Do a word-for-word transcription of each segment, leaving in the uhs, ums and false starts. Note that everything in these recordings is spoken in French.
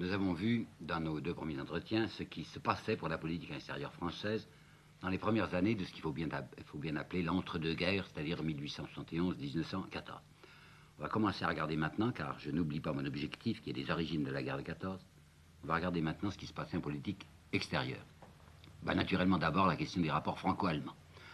nous avons vu dans nos deux premiers entretiens ce qui se passait pour la politique extérieure française dans les premières années de ce qu'il faut bien, faut bien appeler l'entre-deux-guerres, c'est-à-dire mille huit cent soixante et onze à mille neuf cent quatorze. On va commencer à regarder maintenant, car je n'oublie pas mon objectif qui est des origines de la guerre de quatorze. On va regarder maintenant ce qui se passait en politique extérieure. Ben, naturellement d'abord la question des rapports franco-allemands.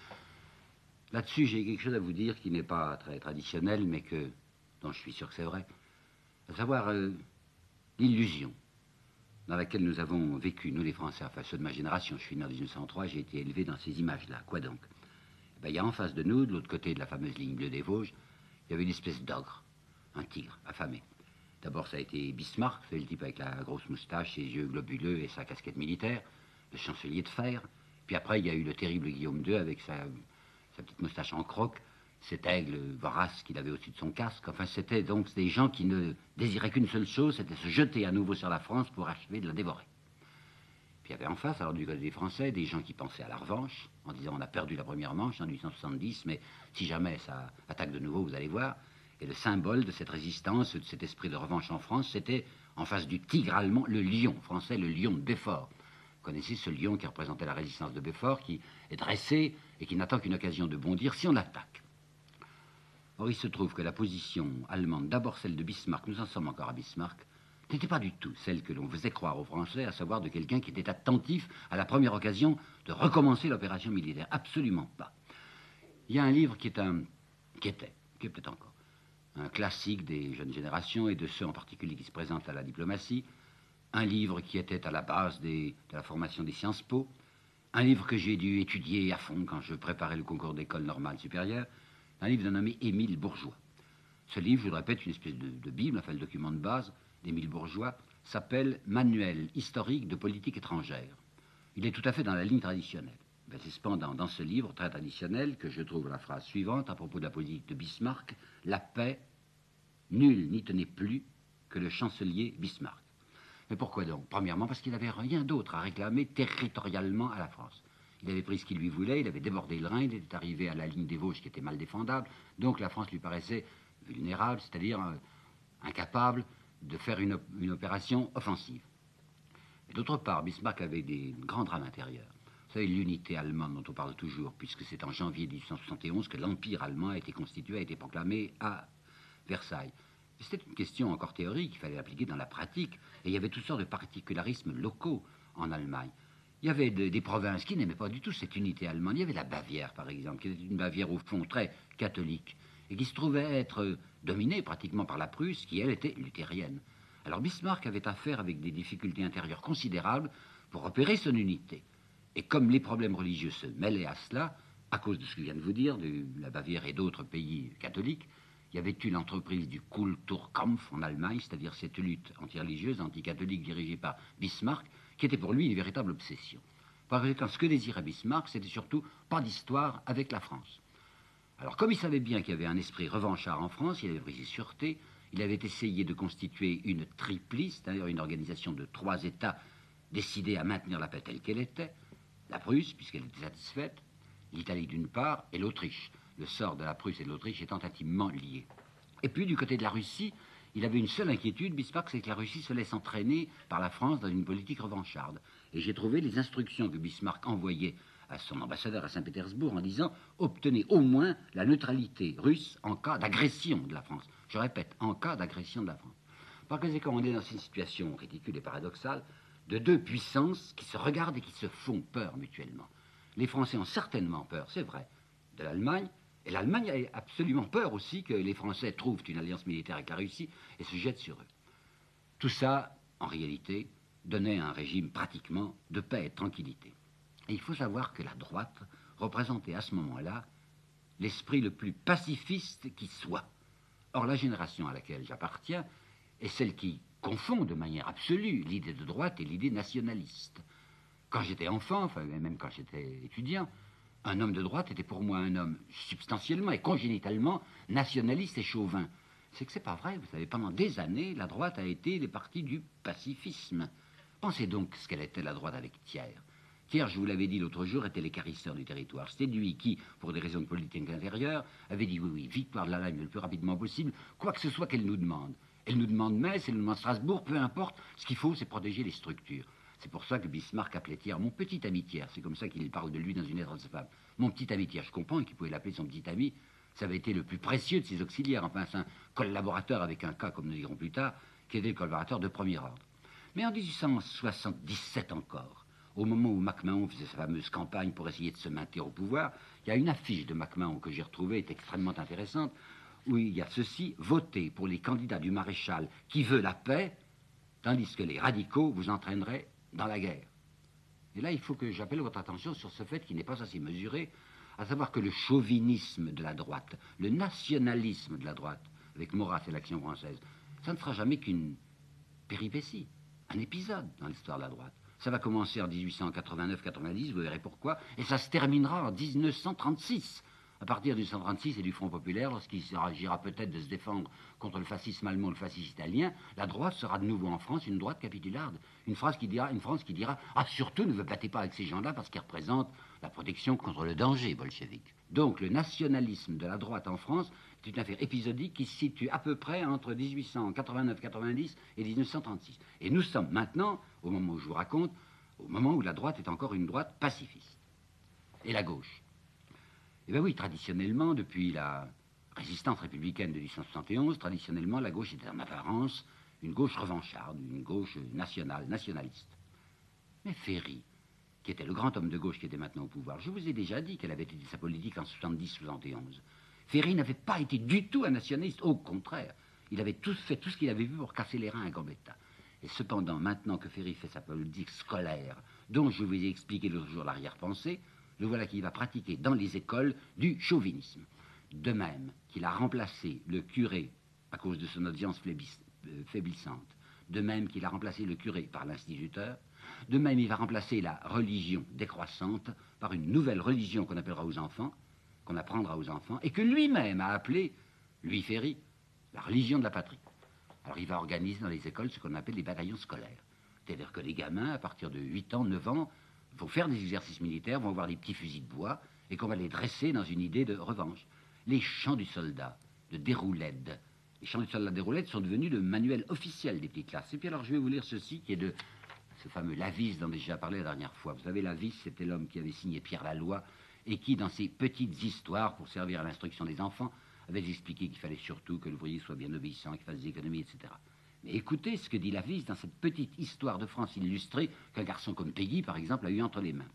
Là-dessus, j'ai quelque chose à vous dire qui n'est pas très traditionnel, mais que, dont je suis sûr que c'est vrai, à savoir euh, l'illusion dans laquelle nous avons vécu, nous les Français, enfin ceux de ma génération. Je suis né en mille neuf cent trois, j'ai été élevé dans ces images-là. Quoi donc? Ben, il y a en face de nous, de l'autre côté de la fameuse ligne bleue des Vosges, il y avait une espèce d'ogre, un tigre affamé. D'abord, ça a été Bismarck, c'est le type avec la grosse moustache, ses yeux globuleux et sa casquette militaire, le chancelier de fer. Puis après, il y a eu le terrible Guillaume deux avec sa, sa petite moustache en croque, cet aigle vorace qu'il avait au-dessus de son casque. Enfin, c'était donc des gens qui ne désiraient qu'une seule chose, c'était se jeter à nouveau sur la France pour achever de la dévorer. Puis il y avait en face, alors du côté des Français, des gens qui pensaient à la revanche, en disant on a perdu la première manche en mille huit cent soixante-dix, mais si jamais ça attaque de nouveau, vous allez voir. Et le symbole de cette résistance, de cet esprit de revanche en France, c'était en face du tigre allemand, le lion français, le lion de Belfort. Vous connaissez ce lion qui représentait la résistance de Belfort, qui est dressé et qui n'attend qu'une occasion de bondir si on l'attaque. Or, il se trouve que la position allemande, d'abord celle de Bismarck, nous en sommes encore à Bismarck, n'était pas du tout celle que l'on faisait croire aux Français, à savoir de quelqu'un qui était attentif à la première occasion de recommencer l'opération militaire. Absolument pas. Il y a un livre qui est un, qui était, qui est peut-être encore, un classique des jeunes générations et de ceux en particulier qui se présentent à la diplomatie, un livre qui était à la base des, de la formation des Sciences Po, un livre que j'ai dû étudier à fond quand je préparais le concours d'école normale supérieure, un livre d'un nommé Émile Bourgeois. Ce livre, je le répète, une espèce de, de bible, enfin le document de base d'Émile Bourgeois, s'appelle « Manuel historique de politique étrangère ». Il est tout à fait dans la ligne traditionnelle. Ben, c'est cependant dans ce livre très traditionnel que je trouve la phrase suivante à propos de la politique de Bismarck: « La paix, nul n'y tenait plus que le chancelier Bismarck ». Mais pourquoi donc? Premièrement, parce qu'il n'avait rien d'autre à réclamer territorialement à la France. Il avait pris ce qu'il lui voulait, il avait débordé le Rhin, il était arrivé à la ligne des Vosges qui était mal défendable, donc la France lui paraissait vulnérable, c'est-à-dire euh, incapable de faire une, op une opération offensive. D'autre part, Bismarck avait des grands drames intérieurs. Vous savez, l'unité allemande dont on parle toujours, puisque c'est en janvier mille huit cent soixante et onze que l'Empire allemand a été constitué, a été proclamé à Versailles. C'était une question encore théorique, il fallait l'appliquer dans la pratique, et il y avait toutes sortes de particularismes locaux en Allemagne. Il y avait de, des provinces qui n'aimaient pas du tout cette unité allemande. Il y avait la Bavière, par exemple, qui était une Bavière au fond très catholique, et qui se trouvait être dominée pratiquement par la Prusse, qui, elle, était luthérienne. Alors Bismarck avait affaire avec des difficultés intérieures considérables pour opérer son unité. Et comme les problèmes religieux se mêlaient à cela, à cause de ce que je viens de vous dire, de la Bavière et d'autres pays catholiques, il y avait eu l'entreprise du Kulturkampf en Allemagne, c'est-à-dire cette lutte anti-religieuse, anti-catholique dirigée par Bismarck, qui était pour lui une véritable obsession. Par conséquent, ce que désirait Bismarck, c'était surtout pas d'histoire avec la France. Alors, comme il savait bien qu'il y avait un esprit revanchard en France, il avait pris ses sûretés, il avait essayé de constituer une triplice, c'est-à-dire une organisation de trois États décidés à maintenir la paix telle qu'elle était, la Prusse, puisqu'elle était satisfaite, l'Italie d'une part, et l'Autriche, le sort de la Prusse et de l'Autriche étant intimement liés. Et puis, du côté de la Russie, il avait une seule inquiétude, Bismarck, c'est que la Russie se laisse entraîner par la France dans une politique revancharde. Et j'ai trouvé les instructions que Bismarck envoyait à son ambassadeur à Saint-Pétersbourg en disant « Obtenez au moins la neutralité russe en cas d'agression de la France ». Je répète, en cas d'agression de la France. Par conséquent, on est dans une situation ridicule et paradoxale de deux puissances qui se regardent et qui se font peur mutuellement. Les Français ont certainement peur, c'est vrai, de l'Allemagne, et l'Allemagne a absolument peur aussi que les Français trouvent une alliance militaire avec la Russie et se jettent sur eux. Tout ça, en réalité, donnait un régime pratiquement de paix et de tranquillité. Et il faut savoir que la droite représentait à ce moment-là l'esprit le plus pacifiste qui soit. Or, la génération à laquelle j'appartiens est celle qui confond de manière absolue l'idée de droite et l'idée nationaliste. Quand j'étais enfant, enfin même quand j'étais étudiant, un homme de droite était pour moi un homme substantiellement et congénitalement nationaliste et chauvin. C'est que c'est pas vrai, vous savez, pendant des années, la droite a été les partis du pacifisme. Pensez donc ce qu'elle était la droite avec Thiers. Thiers, je vous l'avais dit l'autre jour, était l'équarrisseur du territoire. C'était lui qui, pour des raisons de politique intérieure, avait dit oui, oui, victoire de l'Allemagne le plus rapidement possible, quoi que ce soit qu'elle nous demande. Elle nous demande Metz, elle nous demande Strasbourg, peu importe. Ce qu'il faut, c'est protéger les structures. C'est pour ça que Bismarck appelait Thiers mon petit ami Thiers. C'est comme ça qu'il parle de lui dans une lettre de sa femme. Mon petit ami Thiers. Je comprends qu'il pouvait l'appeler son petit ami. Ça avait été le plus précieux de ses auxiliaires. Enfin, c'est un collaborateur avec un cas, comme nous dirons plus tard, qui était le collaborateur de premier ordre. Mais en mille huit cent soixante-dix-sept encore, au moment où MacMahon faisait sa fameuse campagne pour essayer de se maintenir au pouvoir, il y a une affiche de MacMahon que j'ai retrouvée, est extrêmement intéressante, où il y a ceci: voter pour les candidats du maréchal qui veut la paix, tandis que les radicaux vous entraîneraient dans la guerre. Et là, il faut que j'appelle votre attention sur ce fait qui n'est pas assez mesuré, à savoir que le chauvinisme de la droite, le nationalisme de la droite, avec Maurras et l'Action française, ça ne sera jamais qu'une péripétie, un épisode dans l'histoire de la droite. Ça va commencer en dix-huit cent quatre-vingt-neuf quatre-vingt-dix, vous verrez pourquoi, et ça se terminera en mille neuf cent trente-six. À partir de mille neuf cent trente-six et du Front populaire, lorsqu'il s'agira peut-être de se défendre contre le fascisme allemand, le fascisme italien, la droite sera de nouveau en France une droite capitularde. Une, phrase qui dira, une France qui dira « Ah, surtout, ne vous battez pas avec ces gens-là parce qu'ils représentent la protection contre le danger bolchevique ». Donc, le nationalisme de la droite en France est une affaire épisodique qui se situe à peu près entre dix-huit cent quatre-vingt-neuf quatre-vingt-dix et mille neuf cent trente-six. Et nous sommes maintenant, au moment où je vous raconte, au moment où la droite est encore une droite pacifiste. Et la gauche? Eh bien oui, traditionnellement, depuis la résistance républicaine de mille huit cent soixante et onze, traditionnellement, la gauche était en apparence une gauche revancharde, une gauche nationale, nationaliste. Mais Ferry, qui était le grand homme de gauche qui était maintenant au pouvoir, je vous ai déjà dit quelle avait été sa politique en soixante-dix soixante et onze. Ferry n'avait pas été du tout un nationaliste, au contraire. Il avait tout fait tout ce qu'il avait vu pour casser les reins à Gambetta. Et cependant, maintenant que Ferry fait sa politique scolaire, dont je vous ai expliqué l'autre jour l'arrière-pensée, le voilà qu'il va pratiquer dans les écoles du chauvinisme. De même qu'il a remplacé le curé à cause de son audience faiblissante, de même qu'il a remplacé le curé par l'instituteur, de même il va remplacer la religion décroissante par une nouvelle religion qu'on appellera aux enfants, qu'on apprendra aux enfants, et que lui-même a appelé, lui Ferry, la religion de la patrie. Alors il va organiser dans les écoles ce qu'on appelle les bataillons scolaires. C'est-à-dire que les gamins, à partir de huit ans, neuf ans, vont faire des exercices militaires, vont avoir des petits fusils de bois, et qu'on va les dresser dans une idée de revanche. Les chants du soldat, de Déroulède, les chants du soldat de Déroulède sont devenus le manuel officiel des petites classes. Et puis alors je vais vous lire ceci, qui est de ce fameux Lavis dont j'ai déjà parlé la dernière fois. Vous savez, Lavis, c'était l'homme qui avait signé Pierre Laloy, et qui, dans ses petites histoires, pour servir à l'instruction des enfants, avait expliqué qu'il fallait surtout que l'ouvrier soit bien obéissant, qu'il fasse des économies, et cetera. Mais écoutez ce que dit Lavis dans cette petite histoire de France illustrée qu'un garçon comme Péguy, par exemple, a eu entre les mains.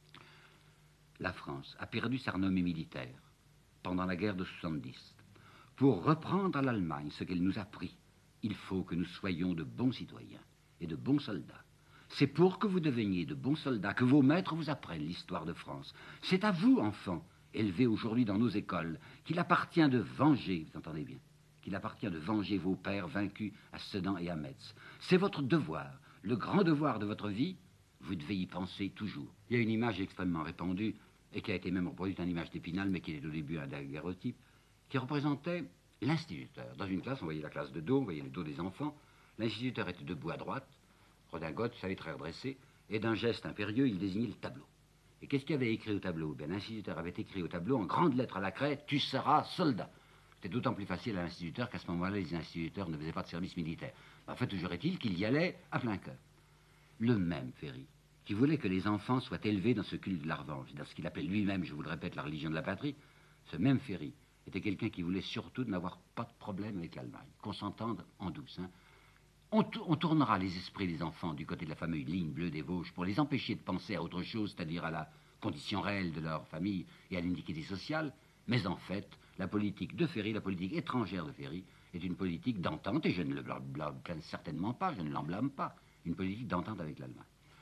La France a perdu sa renommée militaire pendant la guerre de soixante-dix. Pour reprendre à l'Allemagne ce qu'elle nous a pris, il faut que nous soyons de bons citoyens et de bons soldats. C'est pour que vous deveniez de bons soldats que vos maîtres vous apprennent l'histoire de France. C'est à vous, enfants, élevés aujourd'hui dans nos écoles, qu'il appartient de venger, vous entendez bien, qu'il appartient de venger vos pères vaincus à Sedan et à Metz. C'est votre devoir, le grand devoir de votre vie, vous devez y penser toujours. Il y a une image extrêmement répandue, et qui a été même reproduite en image d'Épinal, mais qui était au début un daguerreotype, qui représentait l'instituteur. Dans une classe, on voyait la classe de dos, on voyait le dos des enfants, l'instituteur était debout à droite, redingote, salutaire dressé, et d'un geste impérieux, il désignait le tableau. Et qu'est-ce qu'il avait écrit au tableau? Ben, l'instituteur avait écrit au tableau, en grandes lettres à la craie, « Tu seras soldat ». C'était d'autant plus facile à l'instituteur qu'à ce moment-là, les instituteurs ne faisaient pas de service militaire. En fait, toujours est-il qu'il y allait à plein cœur. Le même Ferry, qui voulait que les enfants soient élevés dans ce culte de la revanche, dans ce qu'il appelait lui-même, je vous le répète, la religion de la patrie, ce même Ferry était quelqu'un qui voulait surtout n'avoir pas de problème avec l'Allemagne, qu'on s'entende en douce. Hein. On, on tournera les esprits des enfants du côté de la fameuse ligne bleue des Vosges pour les empêcher de penser à autre chose, c'est-à-dire à la condition réelle de leur famille et à l'iniquité sociale, mais en fait, la politique de Ferry, la politique étrangère de Ferry, est une politique d'entente, et je ne le blâme certainement pas, je ne l'en blâme pas, une politique d'entente avec l'Allemagne.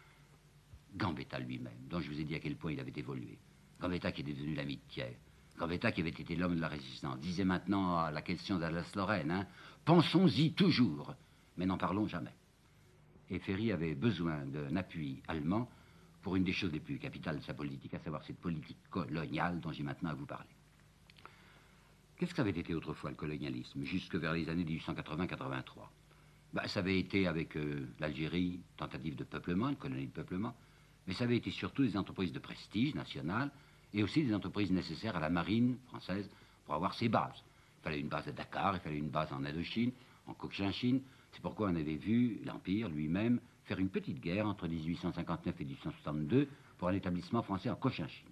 Gambetta lui-même, dont je vous ai dit à quel point il avait évolué, Gambetta qui était devenu l'ami de Thiers, Gambetta qui avait été l'homme de la résistance, disait maintenant à la question d'Alsace-Lorraine, hein, pensons-y toujours, mais n'en parlons jamais. Et Ferry avait besoin d'un appui allemand pour une des choses les plus capitales de sa politique, à savoir cette politique coloniale dont j'ai maintenant à vous parler. Qu'est-ce qu'avait été autrefois le colonialisme, jusque vers les années mille huit cent quatre-vingt quatre-vingt-trois? Ben, ça avait été avec euh, l'Algérie, tentative de peuplement, une colonie de peuplement, mais ça avait été surtout des entreprises de prestige national et aussi des entreprises nécessaires à la marine française pour avoir ses bases. Il fallait une base à Dakar, il fallait une base en Indochine. en Cochinchine. C'est pourquoi on avait vu l'Empire lui-même faire une petite guerre entre dix-huit cent cinquante-neuf et dix-huit cent soixante-deux pour un établissement français en Cochinchine.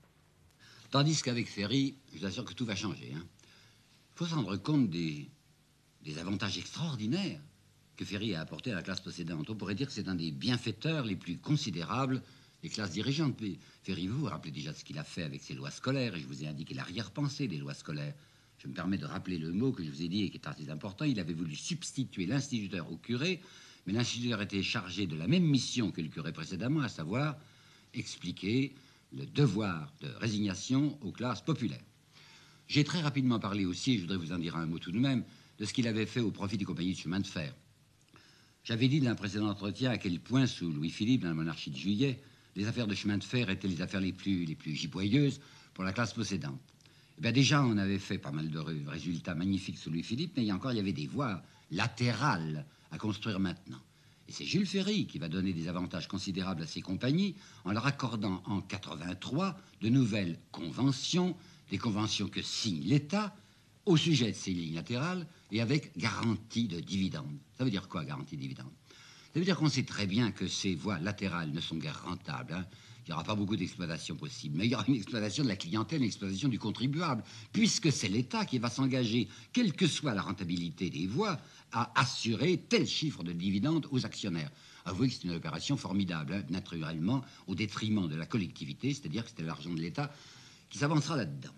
Tandis qu'avec Ferry, je vous assure que tout va changer. Hein. Il faut se rendre compte des, des avantages extraordinaires que Ferry a apportés à la classe possédante. On pourrait dire que c'est un des bienfaiteurs les plus considérables des classes dirigeantes. Mais Ferry, vous vous rappelez déjà ce qu'il a fait avec ses lois scolaires, et je vous ai indiqué l'arrière-pensée des lois scolaires. Je me permets de rappeler le mot que je vous ai dit et qui est assez important. Il avait voulu substituer l'instituteur au curé, mais l'instituteur était chargé de la même mission que le curé précédemment, à savoir expliquer le devoir de résignation aux classes populaires. J'ai très rapidement parlé aussi, et je voudrais vous en dire un mot tout de même, de ce qu'il avait fait au profit des compagnies de chemin de fer. J'avais dit dans un précédent entretien à quel point, sous Louis-Philippe, dans la monarchie de Juillet, les affaires de chemin de fer étaient les affaires les plus, les plus giboyeuses pour la classe possédante. Eh bien, déjà, on avait fait pas mal de résultats magnifiques sous Louis-Philippe, mais il y a encore, il y avait des voies latérales à construire maintenant. Et c'est Jules Ferry qui va donner des avantages considérables à ces compagnies en leur accordant en quatre-vingt-trois de nouvelles conventions, des conventions que signe l'État au sujet de ces lignes latérales et avec garantie de dividendes. Ça veut dire quoi, garantie de dividendes? Ça veut dire qu'on sait très bien que ces voies latérales ne sont guère rentables. Hein. Il n'y aura pas beaucoup d'exploitation possible, mais il y aura une exploitation de la clientèle, une exploitation du contribuable, puisque c'est l'État qui va s'engager, quelle que soit la rentabilité des voies, à assurer tel chiffre de dividendes aux actionnaires. Avouez que c'est une opération formidable, hein, naturellement, au détriment de la collectivité, c'est-à-dire que c'était l'argent de l'État qui s'avancera là-dedans.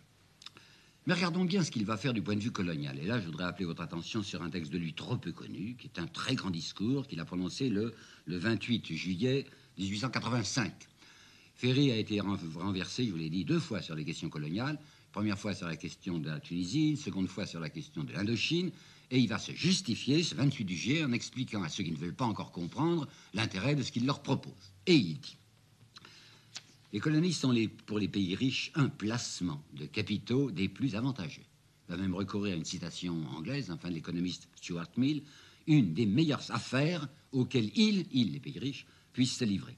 Mais regardons bien ce qu'il va faire du point de vue colonial. Et là, je voudrais appeler votre attention sur un texte de lui trop peu connu, qui est un très grand discours qu'il a prononcé le, le vingt-huit juillet mille huit cent quatre-vingt-cinq. Ferry a été renversé, je vous l'ai dit, deux fois sur les questions coloniales. Première fois sur la question de la Tunisie, une seconde fois sur la question de l'Indochine. Et il va se justifier, ce vingt-huit juillet, en expliquant à ceux qui ne veulent pas encore comprendre l'intérêt de ce qu'il leur propose. Et il dit: les colonies sont les, pour les pays riches un placement de capitaux des plus avantageux. Il va même recourir à une citation anglaise, enfin de l'économiste Stuart Mill, une des meilleures affaires auxquelles ils, ils, les pays riches, puissent se livrer.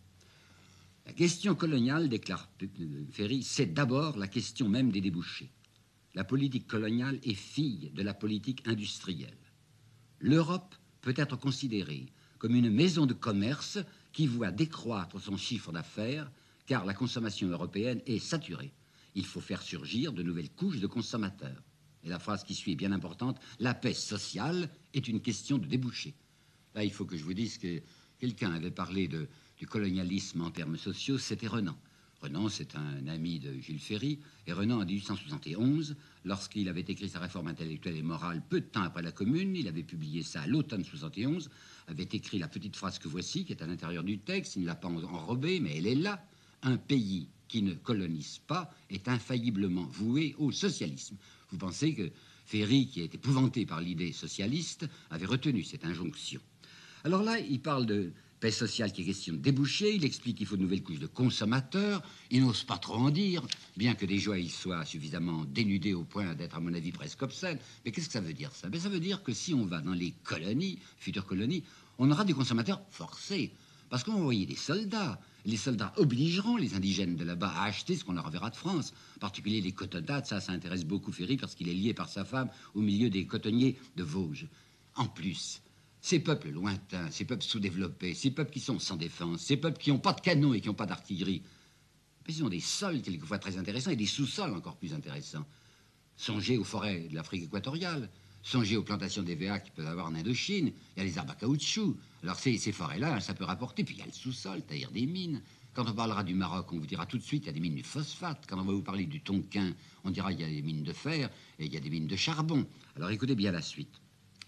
La question coloniale, déclare Ferry, c'est d'abord la question même des débouchés. La politique coloniale est fille de la politique industrielle. L'Europe peut être considérée comme une maison de commerce qui voit décroître son chiffre d'affaires, car la consommation européenne est saturée. Il faut faire surgir de nouvelles couches de consommateurs. Et la phrase qui suit est bien importante: la paix sociale est une question de débouchés. Là, il faut que je vous dise que quelqu'un avait parlé de, du colonialisme en termes sociaux, c'était Renan. Renan, c'est un ami de Jules Ferry, et Renan, en mille huit cent soixante et onze, lorsqu'il avait écrit sa réforme intellectuelle et morale peu de temps après la Commune, il avait publié ça à l'automne soixante et onze, avait écrit la petite phrase que voici, qui est à l'intérieur du texte, il ne l'a pas enrobée, mais elle est là: un pays qui ne colonise pas est infailliblement voué au socialisme. Vous pensez que Ferry, qui est épouvanté par l'idée socialiste, avait retenu cette injonction. Alors là, il parle de paix sociale qui est question de déboucher, il explique qu'il faut de nouvelles couches de consommateurs, il n'ose pas trop en dire, bien que déjà il soit suffisamment dénudé au point d'être, à mon avis, presque obscène. Mais qu'est-ce que ça veut dire, ça? Ben, ça veut dire que si on va dans les colonies, futures colonies, on aura des consommateurs forcés, parce qu'on va envoyer des soldats. Les soldats obligeront les indigènes de là-bas à acheter ce qu'on leur enverra de France. En particulier les cotonnates, ça, ça intéresse beaucoup Ferry parce qu'il est lié par sa femme au milieu des cotonniers de Vosges. En plus, ces peuples lointains, ces peuples sous-développés, ces peuples qui sont sans défense, ces peuples qui n'ont pas de canons et qui n'ont pas d'artillerie, ils ont des sols quelquefois très intéressants et des sous-sols encore plus intéressants. Songez aux forêts de l'Afrique équatoriale. Songez aux plantations d'E V A qu'il peut y avoir en Indochine. Il y a les arbres à caoutchouc. Alors ces, ces forêts-là, ça peut rapporter. Puis il y a le sous-sol, c'est-à-dire des mines. Quand on parlera du Maroc, on vous dira tout de suite qu'il y a des mines de phosphate. Quand on va vous parler du Tonkin, on dira qu'il y a des mines de fer et il y a des mines de charbon. Alors écoutez bien la suite.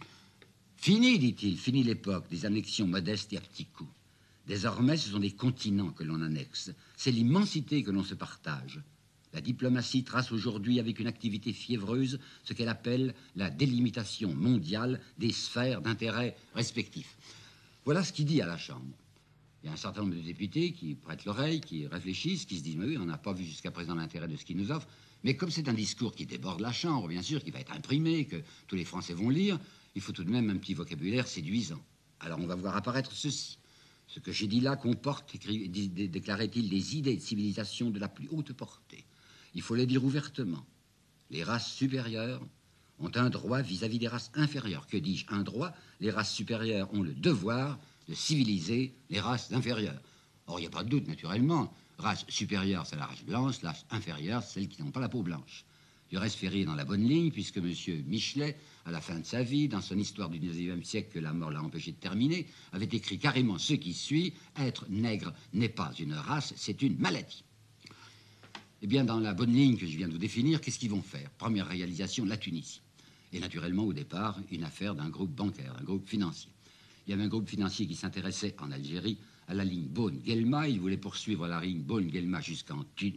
Fini, dit-il, fini l'époque des annexions modestes et à petits coups. Désormais, ce sont des continents que l'on annexe. C'est l'immensité que l'on se partage. La diplomatie trace aujourd'hui avec une activité fiévreuse ce qu'elle appelle la délimitation mondiale des sphères d'intérêt respectifs. Voilà ce qu'il dit à la Chambre. Il y a un certain nombre de députés qui prêtent l'oreille, qui réfléchissent, qui se disent « Mais oui, on n'a pas vu jusqu'à présent l'intérêt de ce qu'il nous offre. » Mais comme c'est un discours qui déborde la Chambre, bien sûr, qui va être imprimé, que tous les Français vont lire, il faut tout de même un petit vocabulaire séduisant. Alors on va voir apparaître ceci. Ce que j'ai dit là comporte, déclarait-il, des idées de civilisation de la plus haute portée. Il faut les dire ouvertement. Les races supérieures ont un droit vis-à-vis des races inférieures. Que dis-je? Un droit. Les races supérieures ont le devoir de civiliser les races inférieures. Or, il n'y a pas de doute, naturellement. Race supérieure, c'est la race blanche. Race inférieure, c'est celles qui n'ont pas la peau blanche. Du reste, Ferry est dans la bonne ligne, puisque M. Michelet, à la fin de sa vie, dans son histoire du dix-neuvième siècle que la mort l'a empêché de terminer, avait écrit carrément ce qui suit: être nègre n'est pas une race, c'est une maladie. Eh bien, dans la bonne ligne que je viens de vous définir, qu'est-ce qu'ils vont faire? Première réalisation, la Tunisie. Et naturellement, au départ, une affaire d'un groupe bancaire, d'un groupe financier. Il y avait un groupe financier qui s'intéressait en Algérie à la ligne Beaune-Guelma. Il voulait poursuivre la ligne Beaune-Guelma jusqu'à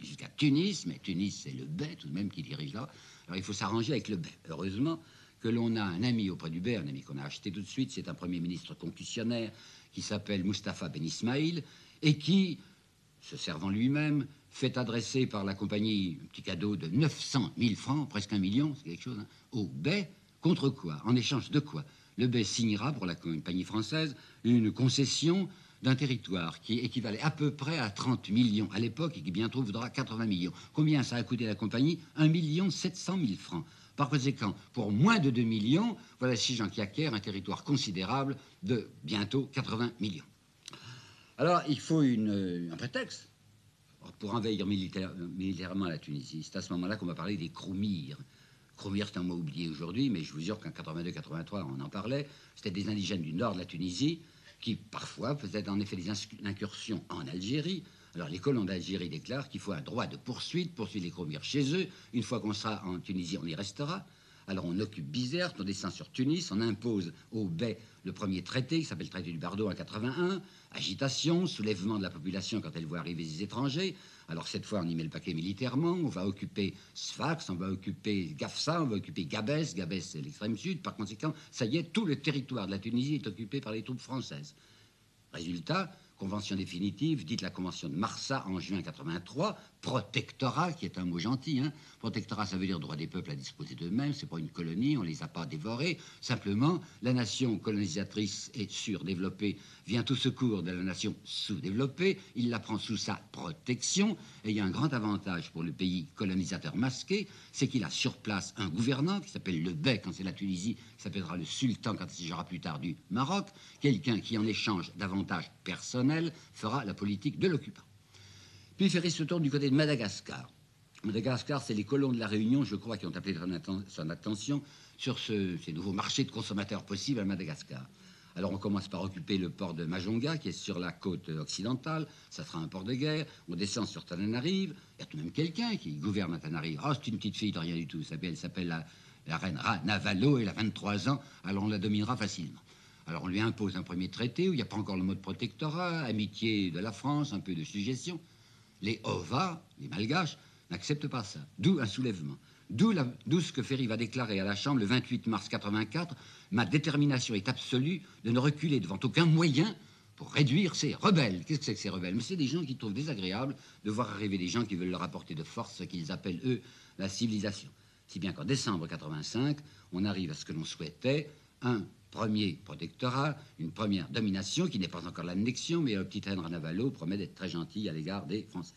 Tunis, mais Tunis, c'est le B E tout de même qui dirige là. Alors il faut s'arranger avec le B E. Heureusement que l'on a un ami auprès du B E, un ami qu'on a acheté tout de suite, c'est un premier ministre concussionnaire qui s'appelle Mustapha Ben Ismaïl et qui, se servant lui-même, fait adresser par la compagnie un petit cadeau de neuf cent mille francs, presque un million, c'est quelque chose, hein, au B E, contre quoi? En échange de quoi? Le B E signera pour la compagnie française une concession d'un territoire qui équivalait à peu près à trente millions à l'époque et qui bientôt voudra quatre-vingts millions. Combien ça a coûté à la compagnie? un million sept cent mille francs. Par conséquent, pour moins de deux millions, voilà ces gens qui acquièrent un territoire considérable de bientôt quatre-vingts millions. Alors, il faut une, un prétexte pour envahir militaire, militairement la Tunisie. C'est à ce moment-là qu'on va parler des Kroumirs. Kroumirs, c'est un mot oublié aujourd'hui, mais je vous jure qu'en quatre-vingt-deux quatre-vingt-trois, on en parlait. C'était des indigènes du nord de la Tunisie qui, parfois, faisaient en effet des incursions en Algérie. Alors, les colons d'Algérie déclarent qu'il faut un droit de poursuite, poursuivre les Kroumirs chez eux. Une fois qu'on sera en Tunisie, on y restera. Alors, on occupe Bizerte, on descend sur Tunis, on impose au B E le premier traité, qui s'appelle le traité du Bardo en quatre-vingt-un. Agitation, soulèvement de la population quand elle voit arriver des étrangers. Alors cette fois, on y met le paquet militairement. On va occuper Sfax, on va occuper Gafsa, on va occuper Gabès. Gabès, c'est l'extrême sud. Par conséquent, ça y est, tout le territoire de la Tunisie est occupé par les troupes françaises. Résultat, convention définitive, dite la convention de Marsa en juin quatre-vingt-trois, protectorat, qui est un mot gentil, hein. Protectorat, ça veut dire droit des peuples à disposer d'eux-mêmes, c'est pas une colonie, on les a pas dévorés. Simplement, la nation colonisatrice et surdéveloppée vient au secours de la nation sous-développée, il la prend sous sa protection, et il y a un grand avantage pour le pays colonisateur masqué, c'est qu'il a sur place un gouvernant qui s'appelle le B E quand c'est la Tunisie, qui s'appellera le sultan quand il s'agira plus tard du Maroc, quelqu'un qui en échange d'avantages personnels fera la politique de l'occupant. Puis Ferry se tourne du côté de Madagascar. Madagascar, c'est les colons de la Réunion, je crois, qui ont appelé son attention sur ce, ces nouveaux marchés de consommateurs possibles à Madagascar. Alors on commence par occuper le port de Majonga, qui est sur la côte occidentale. Ça sera un port de guerre. On descend sur Tananarive. Il y a tout de même quelqu'un qui gouverne à Tananarive. Ah, c'est une petite fille de rien du tout. Elle s'appelle la, la reine Ranavalo. Elle a vingt-trois ans. Alors on la dominera facilement. Alors on lui impose un premier traité où il n'y a pas encore le mot de protectorat, amitié de la France, un peu de suggestion. Les Ova, les Malgaches, n'acceptent pas ça. D'où un soulèvement. D'où ce que Ferry va déclarer à la Chambre le vingt-huit mars quatre-vingt-quatre. Ma détermination est absolue de ne reculer devant aucun moyen pour réduire ces rebelles. Qu'est-ce que c'est que ces rebelles? Mais c'est des gens qui trouvent désagréable de voir arriver des gens qui veulent leur apporter de force ce qu'ils appellent, eux, la civilisation. Si bien qu'en décembre quatre-vingt-cinq, on arrive à ce que l'on souhaitait, un premier protectorat, une première domination, qui n'est pas encore l'annexion, mais le petit Reine Ranavalo promet d'être très gentil à l'égard des Français.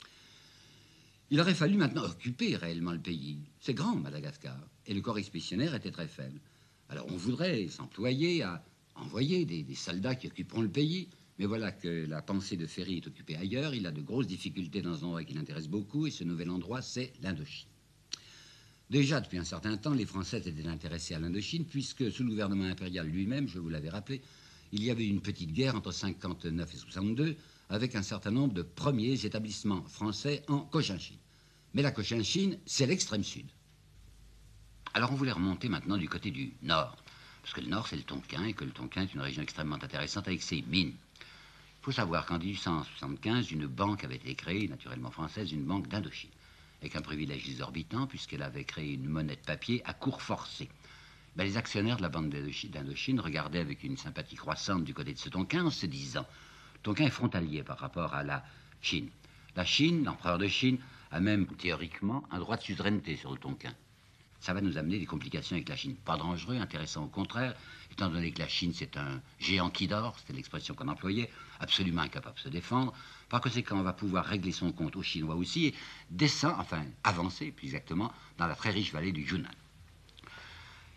Il aurait fallu maintenant occuper réellement le pays. C'est grand, Madagascar, et le corps expéditionnaire était très faible. Alors on voudrait s'employer à envoyer des, des soldats qui occuperont le pays, mais voilà que la pensée de Ferry est occupée ailleurs. Il a de grosses difficultés dans un endroit qui l'intéresse beaucoup, et ce nouvel endroit, c'est l'Indochine. Déjà, depuis un certain temps, les Français étaient intéressés à l'Indochine, puisque sous le gouvernement impérial lui-même, je vous l'avais rappelé, il y avait une petite guerre entre cinquante-neuf et soixante-deux, avec un certain nombre de premiers établissements français en Cochinchine. Mais la Cochinchine, c'est l'extrême sud. Alors on voulait remonter maintenant du côté du nord, parce que le nord, c'est le Tonkin, et que le Tonkin est une région extrêmement intéressante avec ses mines. Il faut savoir qu'en dix-huit cent soixante-quinze, une banque avait été créée, naturellement française, une banque d'Indochine, avec un privilège exorbitant, puisqu'elle avait créé une monnaie de papier à cours forcé. Ben, les actionnaires de la banque d'Indochine regardaient avec une sympathie croissante du côté de ce Tonkin en se disant « Tonkin est frontalier par rapport à la Chine. La Chine, l'empereur de Chine, a même théoriquement un droit de suzeraineté sur le Tonkin. Ça va nous amener des complications avec la Chine. Pas dangereux, intéressant au contraire, étant donné que la Chine, c'est un géant qui dort, c'était l'expression qu'on employait, absolument incapable de se défendre. Par conséquent, on va pouvoir régler son compte aux Chinois aussi et descend, enfin avancer plus exactement, dans la très riche vallée du Yunnan.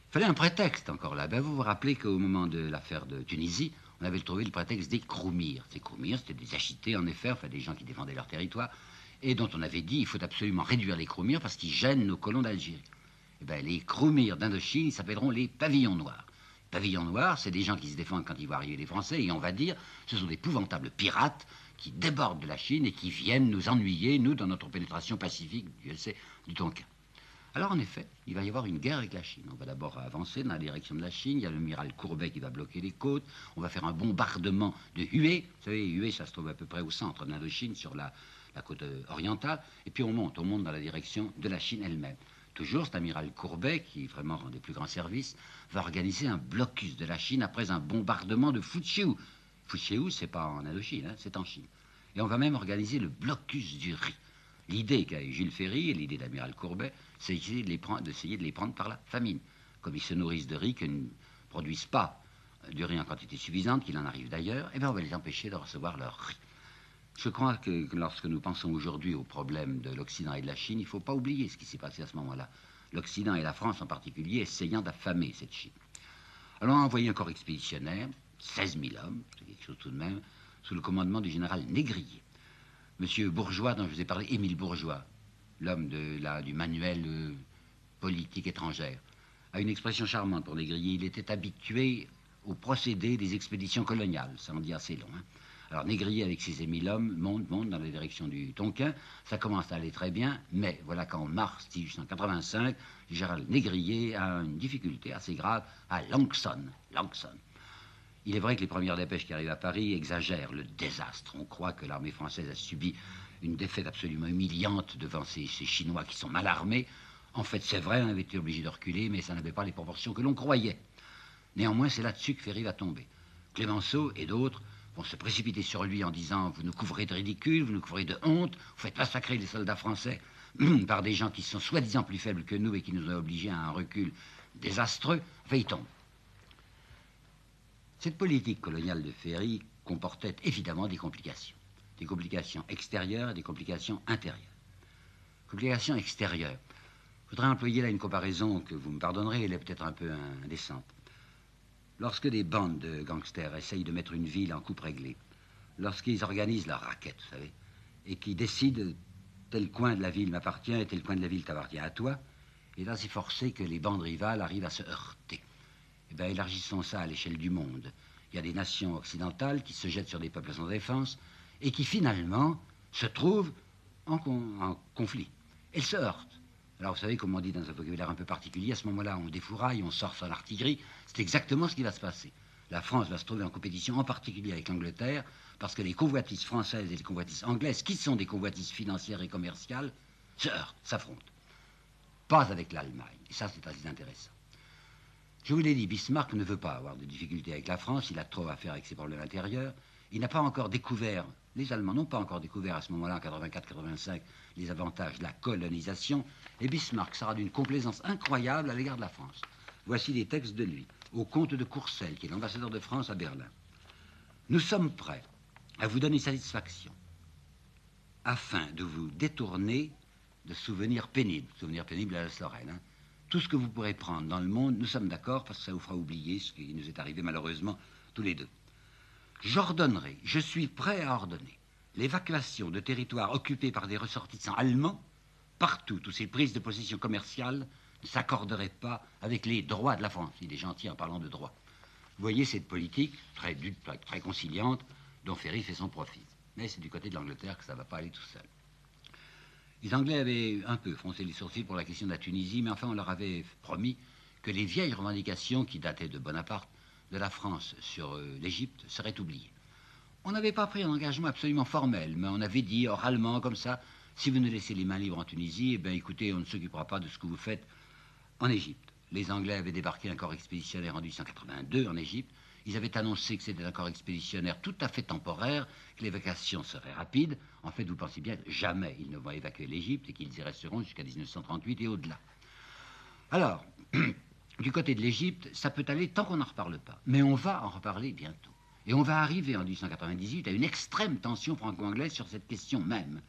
Il fallait un prétexte encore là. Ben, vous vous rappelez qu'au moment de l'affaire de Tunisie, on avait trouvé le prétexte des Kroumirs. Ces Kroumirs, c'était des agités en effet, enfin des gens qui défendaient leur territoire, et dont on avait dit il faut absolument réduire les Kroumirs parce qu'ils gênent nos colons d'Algérie. Eh ben, les Kroumirs d'Indochine, ils s'appelleront les pavillons noirs. Pavillons noirs, c'est des gens qui se défendent quand ils voient arriver les Français, et on va dire, ce sont d'épouvantables pirates qui débordent de la Chine et qui viennent nous ennuyer, nous, dans notre pénétration pacifique, Dieu le sait, du Tonkin. Alors, en effet, il va y avoir une guerre avec la Chine. On va d'abord avancer dans la direction de la Chine. Il y a l'amiral Courbet qui va bloquer les côtes. On va faire un bombardement de Hue. Vous savez, Hue, ça se trouve à peu près au centre de l'Indochine, sur la, la côte orientale. Et puis on monte, on monte dans la direction de la Chine elle-même. Toujours, cet amiral Courbet, qui vraiment rend des plus grands services, va organiser un blocus de la Chine après un bombardement de Fuchiu. Fuchiu, c'est pas en Indochine, hein, c'est en Chine. Et on va même organiser le blocus du riz. L'idée qu'a eu Jules Ferry et l'idée d'amiral Courbet, c'est d'essayer de, les prendre, d'essayer de les prendre par la famine. Comme ils se nourrissent de riz, qu'ils ne produisent pas du riz en quantité suffisante, qu'il en arrive d'ailleurs, et bien on va les empêcher de recevoir leur riz. Je crois que lorsque nous pensons aujourd'hui au problème de l'Occident et de la Chine, il ne faut pas oublier ce qui s'est passé à ce moment-là. L'Occident et la France en particulier essayant d'affamer cette Chine. Alors on a envoyé un corps expéditionnaire, seize mille hommes, c'est quelque chose tout de même, sous le commandement du général Négrier. Monsieur Bourgeois, dont je vous ai parlé, Émile Bourgeois, l'homme de la, du manuel euh, politique étrangère, a une expression charmante pour Négrier. Il était habitué au procédé des expéditions coloniales. Ça en dit assez long. Hein. Alors Négrier, avec ses mille hommes, monte, monte dans la direction du Tonkin. Ça commence à aller très bien, mais voilà qu'en mars mille huit cent quatre-vingt-cinq, le général Négrier a une difficulté assez grave à Langson. Langson. Il est vrai que les premières dépêches qui arrivent à Paris exagèrent le désastre. On croit que l'armée française a subi une défaite absolument humiliante devant ces, ces Chinois qui sont mal armés. En fait, c'est vrai, on avait été obligé de reculer, mais ça n'avait pas les proportions que l'on croyait. Néanmoins, c'est là-dessus que Ferry va tomber. Clémenceau et d'autres vont se précipiter sur lui en disant « Vous nous couvrez de ridicule, vous nous couvrez de honte, vous faites massacrer les soldats français par des gens qui sont soi-disant plus faibles que nous et qui nous ont obligés à un recul désastreux. » Enfin, il tombe. Cette politique coloniale de Ferry comportait évidemment des complications. Des complications extérieures et des complications intérieures. Complications extérieures. Je voudrais employer là une comparaison que vous me pardonnerez, elle est peut-être un peu indécente. Lorsque des bandes de gangsters essayent de mettre une ville en coupe réglée, lorsqu'ils organisent leur raquette, vous savez, et qu'ils décident tel coin de la ville m'appartient et tel coin de la ville t'appartient à toi, et là c'est forcé que les bandes rivales arrivent à se heurter. Eh bien, élargissons ça à l'échelle du monde. Il y a des nations occidentales qui se jettent sur des peuples sans défense et qui, finalement, se trouvent en, con en conflit. Elles se heurtent. Alors, vous savez, comme on dit dans un vocabulaire un peu particulier, à ce moment-là, on défouraille, on sort son artillerie. C'est exactement ce qui va se passer. La France va se trouver en compétition, en particulier avec l'Angleterre, parce que les convoitises françaises et les convoitises anglaises, qui sont des convoitises financières et commerciales, se heurtent, s'affrontent. Pas avec l'Allemagne. Et ça, c'est assez intéressant. Je vous l'ai dit, Bismarck ne veut pas avoir de difficultés avec la France, il a trop à faire avec ses problèmes intérieurs. Il n'a pas encore découvert, les Allemands n'ont pas encore découvert à ce moment-là, en quatre-vingt-quatre quatre-vingt-cinq, les avantages de la colonisation, et Bismarck sera d'une complaisance incroyable à l'égard de la France. Voici des textes de lui, au comte de Courcelles, qui est l'ambassadeur de France à Berlin. Nous sommes prêts à vous donner satisfaction, afin de vous détourner de souvenirs pénibles, souvenirs pénibles à la Lorraine, hein. Tout ce que vous pourrez prendre dans le monde, nous sommes d'accord, parce que ça vous fera oublier ce qui nous est arrivé malheureusement tous les deux. J'ordonnerai, je suis prêt à ordonner, l'évacuation de territoires occupés par des ressortissants allemands, partout où ces prises de possession commerciales ne s'accorderaient pas avec les droits de la France. Il est gentil en parlant de droits. Vous voyez cette politique très, très conciliante dont Ferry fait son profit. Mais c'est du côté de l'Angleterre que ça ne va pas aller tout seul. Les Anglais avaient un peu froncé les sourcils pour la question de la Tunisie, mais enfin on leur avait promis que les vieilles revendications qui dataient de Bonaparte, de la France sur euh, l'Égypte, seraient oubliées. On n'avait pas pris un engagement absolument formel, mais on avait dit oralement comme ça, si vous nous laissez les mains libres en Tunisie, eh bien écoutez, on ne s'occupera pas de ce que vous faites en Égypte. Les Anglais avaient débarqué un corps expéditionnaire en mille huit cent quatre-vingt-deux en Égypte. Ils avaient annoncé que c'était un corps expéditionnaire tout à fait temporaire, que l'évacuation serait rapide. En fait, vous pensez bien que jamais ils ne vont évacuer l'Égypte et qu'ils y resteront jusqu'à mille neuf cent trente-huit et au-delà. Alors, du côté de l'Égypte, ça peut aller tant qu'on n'en reparle pas. Mais on va en reparler bientôt. Et on va arriver en mille huit cent quatre-vingt-dix-huit à une extrême tension franco-anglaise sur cette question même.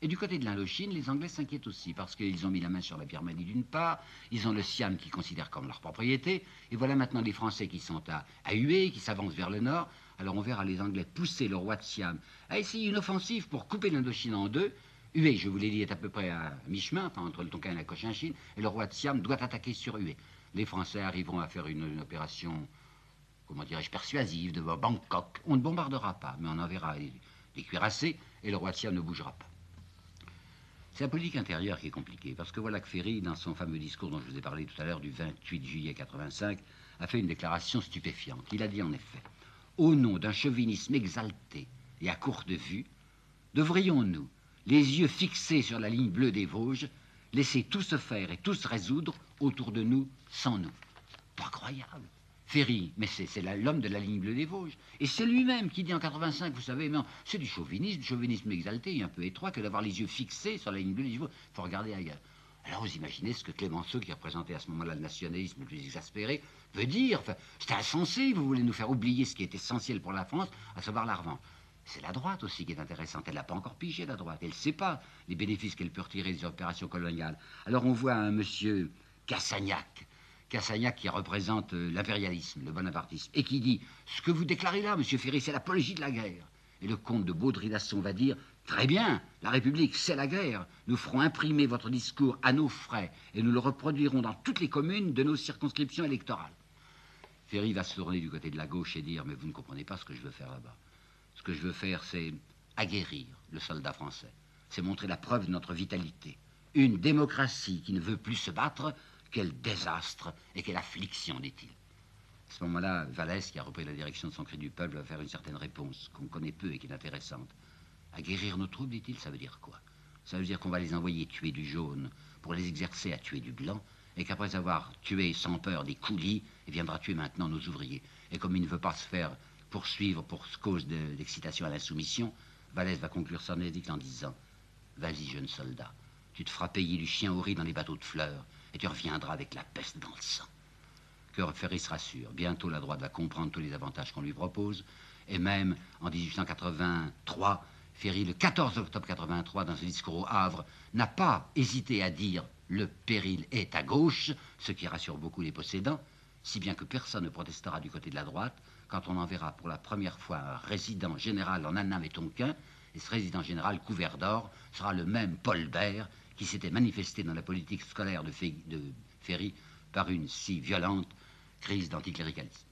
Et du côté de l'Indochine, les Anglais s'inquiètent aussi, parce qu'ils ont mis la main sur la Birmanie d'une part, ils ont le Siam qu'ils considèrent comme leur propriété, et voilà maintenant les Français qui sont à, à Hue, qui s'avancent vers le nord. Alors on verra les Anglais pousser le roi de Siam à essayer une offensive pour couper l'Indochine en deux. Hue, je vous l'ai dit, est à peu près à mi-chemin, enfin, entre le Tonkin et la Cochinchine, et le roi de Siam doit attaquer sur Hue. Les Français arriveront à faire une, une opération, comment dirais-je, persuasive, de Bangkok. On ne bombardera pas, mais on enverra des, des cuirassés, et le roi de Siam ne bougera pas. C'est la politique intérieure qui est compliquée, parce que voilà que Ferry, dans son fameux discours dont je vous ai parlé tout à l'heure, du vingt-huit juillet quatre-vingt-cinq, a fait une déclaration stupéfiante. Il a dit en effet, au nom d'un chauvinisme exalté et à courte vue, devrions-nous, les yeux fixés sur la ligne bleue des Vosges, laisser tout se faire et tout se résoudre autour de nous sans nous. Pas croyable. Ferry, mais c'est l'homme de la ligne bleue des Vosges. Et c'est lui-même qui dit en quatre-vingt-cinq, vous savez, mais c'est du chauvinisme, du chauvinisme exalté et un peu étroit que d'avoir les yeux fixés sur la ligne bleue des Vosges. Il faut regarder ailleurs. Alors vous imaginez ce que Clémenceau, qui représentait à ce moment-là le nationalisme le plus exaspéré, veut dire. Enfin, c'est insensé, vous voulez nous faire oublier ce qui est essentiel pour la France, à savoir la revanche. C'est la droite aussi qui est intéressante. Elle n'a pas encore pigé, la droite. Elle ne sait pas les bénéfices qu'elle peut retirer des opérations coloniales. Alors on voit un monsieur Cassagnac, Cassagnac qui représente euh, l'impérialisme, le bonapartisme, et qui dit « Ce que vous déclarez là, monsieur Ferry, c'est l'apologie de la guerre. » Et le comte de Baudry-Dasson va dire « Très bien, la République, c'est la guerre. Nous ferons imprimer votre discours à nos frais et nous le reproduirons dans toutes les communes de nos circonscriptions électorales. » Ferry va se tourner du côté de la gauche et dire « Mais vous ne comprenez pas ce que je veux faire là-bas. Ce que je veux faire, c'est aguerrir le soldat français. C'est montrer la preuve de notre vitalité. Une démocratie qui ne veut plus se battre, quel désastre et quelle affliction, dit-il. » À ce moment-là, Vallès, qui a repris la direction de son cri du peuple, va faire une certaine réponse qu'on connaît peu et qui est intéressante. Aguerrir nos troupes, dit-il, ça veut dire quoi? Ça veut dire qu'on va les envoyer tuer du jaune pour les exercer à tuer du blanc, et qu'après avoir tué sans peur des coulis, il viendra tuer maintenant nos ouvriers. Et comme il ne veut pas se faire poursuivre pour cause d'excitation à l'insoumission, Vallès va conclure son édicte en disant « Vas-y, jeune soldat, tu te feras payer du chien au riz dans les bateaux de fleurs, et tu reviendras avec la peste dans le sang. » Que Ferry se rassure. Bientôt, la droite va comprendre tous les avantages qu'on lui propose. Et même, en dix-huit cent quatre-vingt-trois, Ferry, le quatorze octobre quatre-vingt-trois, dans ce discours au Havre, n'a pas hésité à dire « Le péril est à gauche », ce qui rassure beaucoup les possédants, si bien que personne ne protestera du côté de la droite quand on enverra pour la première fois un résident général en Annam et Tonkin, et ce résident général couvert d'or sera le même Paul Bert qui s'était manifesté dans la politique scolaire de, Fe de Ferry par une si violente crise d'anticléricalisme.